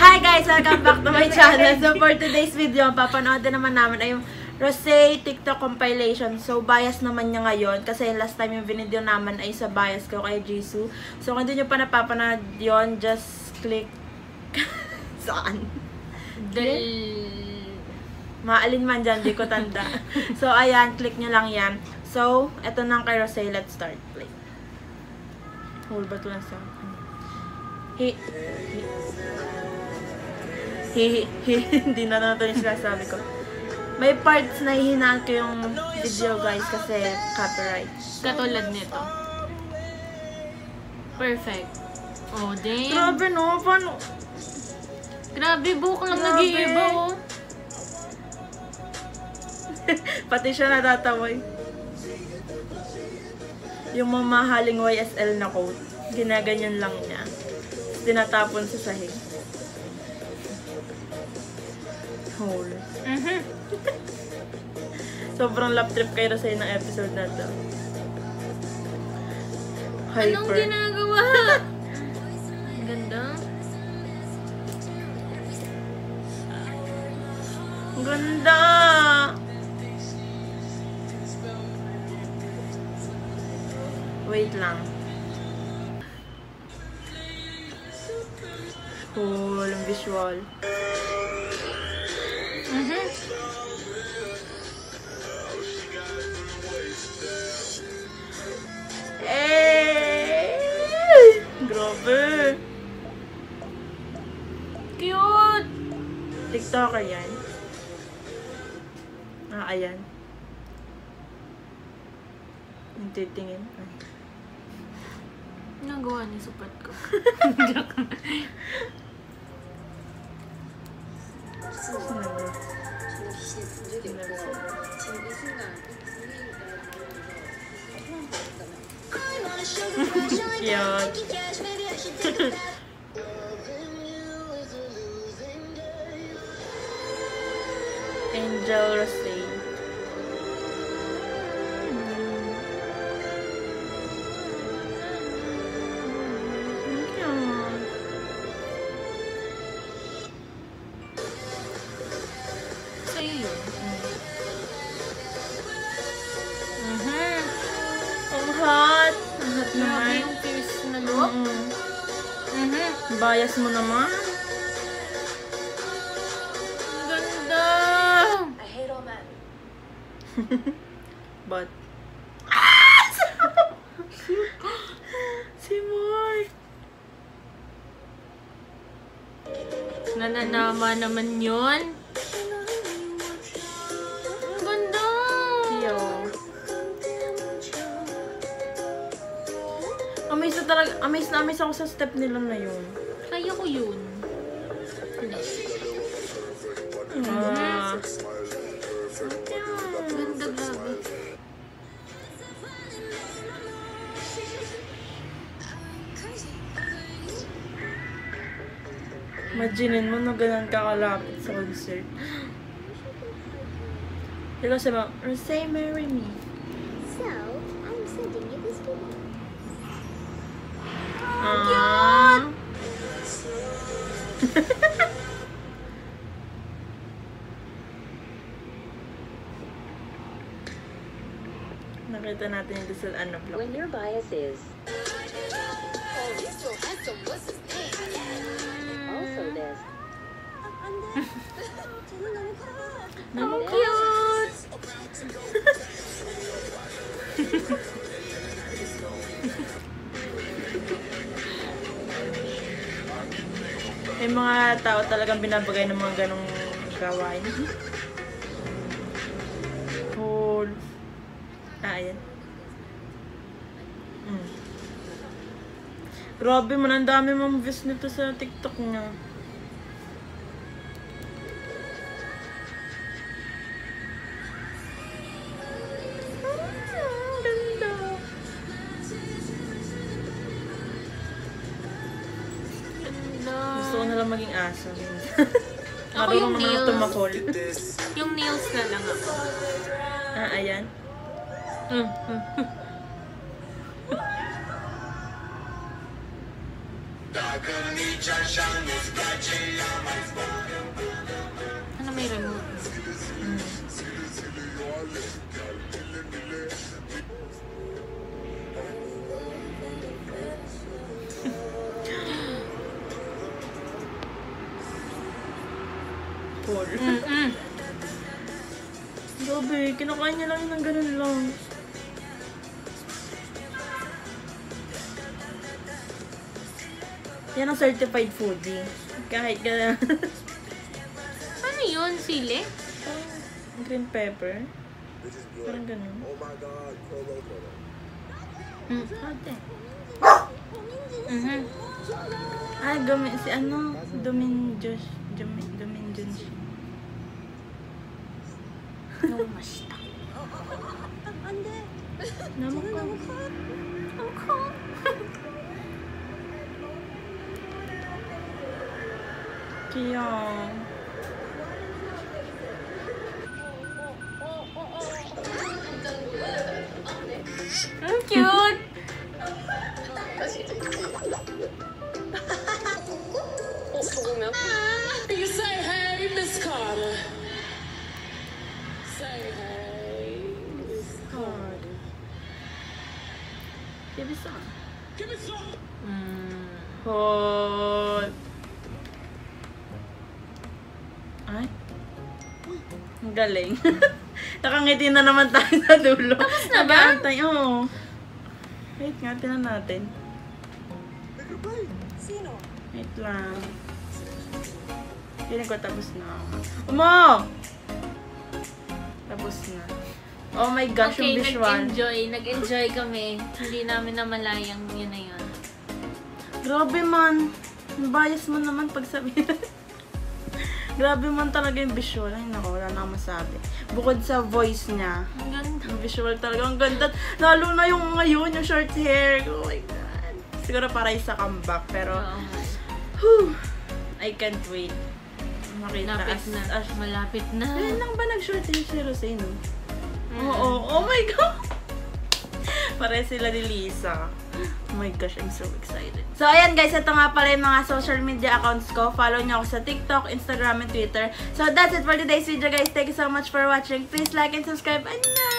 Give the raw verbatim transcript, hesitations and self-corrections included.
Hi guys! Welcome back to my channel. So for today's video, papanood naman namin ay yung Rosé TikTok compilation. So bias naman niya ngayon kasi last time yung video naman ay sa bias ko kay Jisoo. So kung hindi nyo pa napapanood yun, just click saan? Del... Maalin man dyan, di ko tanda. So ayan, click nyo lang yan. So, eto nang kay Rosé. Let's start. Play. Hold ba ito lang sa... He... He... He, he, hindi na natin yung sinasabi ko. May parts na hihinaan ko yung video guys kasi copyright. Katulad nito. Perfect. Oh, damn. Grabe no, paano? Grabe, buhok lang Grabe. nag-iiba oh. Pati siya natataway. Yung mamahaling Y S L na quote, ginaganyan lang niya. Tinatapon sa sahig. Hole. Mhm. Sobrang lap trip kayo sa ng episode na to. Hyper. Anong ginagawa? Ang ganda. Ang ganda! Wait lang. Cool, ang visual. Mhm. Eh! Grabe! Cute! TikToker yan. Ah, ayan. Ang titingin. Ay. Nagawa ni supat ko. Cute. Angel Rosé. Sa'yo yun. Mhm. Ang hot! Ang hot Grabe naman. yung fierce na look. Mm. Mhm. Bias mo naman. Ang ganda! I hate all men. But... Ah! Si Mark! Nananama naman yun. Ang ganda! Cute. Amaze na talaga, amaze na amaze ako sa step nila na yun. Kaya ko yun. Ah. Ang ganda, grabe. Imaginin mo na ganun kakalapit sa concert. Ikaw sabi mo, Rosé, marry me. So, I'm sending you this video. Ah. Nakita natin yung sa ano vlog. When your bias is also this. Naman cute! May mga tao talagang binabagay ng mga ganong gawain. Cool. Ah, ayan. Mm. Grabe man, ang dami mong views nito sa TikTok niya. Ah, ganda. Ganda. Gusto ko nalang maging aso. Ako Marunong yung naman ako nails. tumakol. Yung nails na lang ako. Ah, ayan. Mm, mm. 大哥，你站上我的大街呀。 Paul. Mm-mm. Grabe, kinakain niya lang yun ng ganun lang. Yan ang certified foodie. Kahit ganun. Ano yun? Sili? Green pepper. Parang ganun. Mm. Ate. Mhm. Ay, gumi, si ano? Dominjos. Domin, Dominjos. Nomashita. Naman ko. Kaya. Ang cute! You say hey, Miss Carter. Say hey. God. Give me some. Give me some. Mm. Hot. Ay. Ang galing. Nakangiti na naman tayo sa dulo. Tapos na ba? Nag-aantay, oo. Wait nga, tinan natin. Wait lang. Feeling ko tapos na. Umo! Tapos na. Oh my gosh, Okay, yung visual. nag-enjoy. Nag-enjoy kami. Hindi namin namalayang yun na yun. Grabe man. Ang bias mo naman pag sabihin. Grabe man talaga yung visual. Ay naku, wala na akong masabi. Bukod sa voice niya, Ang ganda. yung visual talaga, ang ganda. Lalo na yung ngayon, yung short hair. Oh my God. Siguro para sa comeback, pero, Oo nga. whew, I can't wait. Makita Malapit as, na. as, Malapit na. Ayun lang ba nag-short hair si Rosé, no? Mm. Oo, oh my God! Pare sila ni Lisa. Oh my gosh, I'm so excited. So, ayan guys, ito nga pala yung mga social media accounts ko. Follow nyo ako sa TikTok, Instagram, and Twitter. So, that's it for today's video guys. Thank you so much for watching. Please like and subscribe. And